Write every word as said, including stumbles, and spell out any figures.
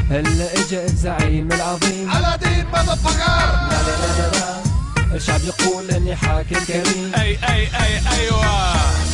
هلا اجا الزعيم العظيم على دين مدفقر. لا لا لا لا لا، الشعب يقول اني حاكم كريم. اي اي اي ايوه